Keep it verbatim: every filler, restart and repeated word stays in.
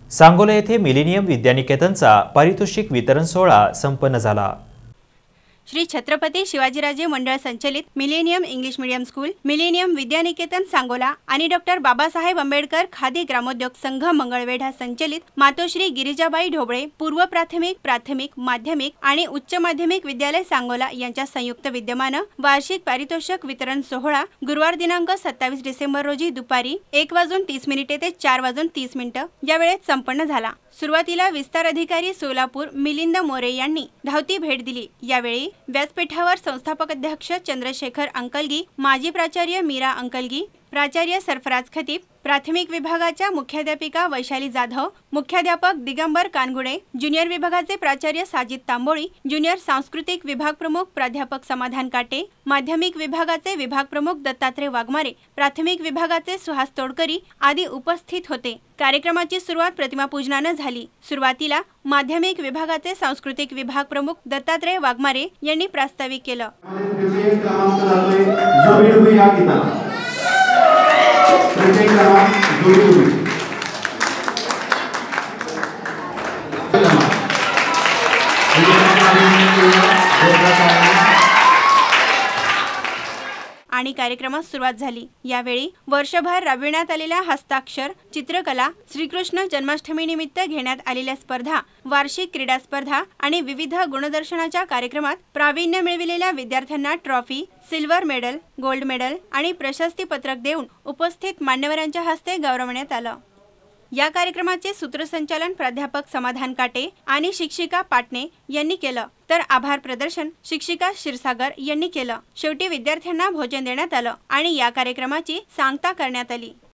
सांगोला येथे मिलेनियम विद्यानिकेतनचा पारितोषिक वितरण सोहळा संपन्न झाला। श्री छत्रपती शिवाजीराजे मंडळ संचलित millennium English medium school, millennium Vidyaniketan Sangola आणि डॉक्टर बाबासाहेब आंबेडकर खादी ग्रामोद्योग संघ मंगळवेढा संचलित मातोश्री गिरिजाबाई ढोबळे पूर्व प्राथमिक, प्राथमिक, माध्यमिक आणि उच्च माध्यमिक विद्यालय सांगोला यांच्या संयुक्त विद्यमानं वार्षिक पारितोषिक वितरण सोहळा गुरुवार दिनांक सत्तावीस डिसेंबर रोजी दुपारी एक वाजून तीस मिनिटे ते चार वाजून तीस मिनिटं या वेळेत संपन्न झाला। सुरुवातीला विस्तार अधिकारी सोलापूर मिलिंद मोरे यांनी धावती भेट दिली। यावेळी व्यासपीठावर संस्थापक अध्यक्ष चंद्रशेखर अंकलगी, माजी प्राचार्य मीरा अंकलगी, प्राचार्य सरफराज खतीब, प्राथमिक विभागाच्या मुख्याध्यापिका वैशाली जाधव, मुख्याध्यापक दिगंबर कानगुडे, ज्युनियर विभागाचे प्राचार्य साजिद तांबोळी, ज्युनियर सांस्कृतिक विभाग प्रमुख प्राध्यापक समाधान काटे, माध्यमिक विभागाचे विभाग प्रमुख दत्तात्रय वाघमारे, प्राथमिक विभागाचे सुहास तोडकरी आदी उपस्थित होते। कार्यक्रमाची सुरुवात प्रतिमापूजनाने झाली। सुरुवातीला माध्यमिक विभागाचे सांस्कृतिक विभाग प्रमुख दत्तात्रय वाघमारे यांनी प्रास्ताविक केलं। आणि कार्यक्रमास सुरुवात झाली। यावेळी वर्षभर राबविण्यात आलेल्या हस्ताक्षर, चित्रकला, श्रीकृष्ण जन्माष्टमी निमित्त घेण्यात आलेल्या स्पर्धा, वार्षिक क्रीडा स्पर्धा आणि विविध गुणदर्शनाच्या कार्यक्रमात प्रावीण्य मिळविलेल्या विद्यार्थ्यांना trophy, silver medal, gold medal आणि प्रशस्ती पत्रक देऊन उपस्थित मान्यवरांच्या हस्ते गौरवण्यात आलं। या कार्यक्रमाचे सूत्रसंचालन प्राध्यापक समाधान काटे आणि शिक्षिका पाटणे यांनी केलं, तर आभार प्रदर्शन शिक्षिका क्षीरसागर यांनी केलं। शेवटी विद्यार्थ्यांना भोजन देण्यात आलं आणि या कार्यक्रमाची सांगता करण्यात आली।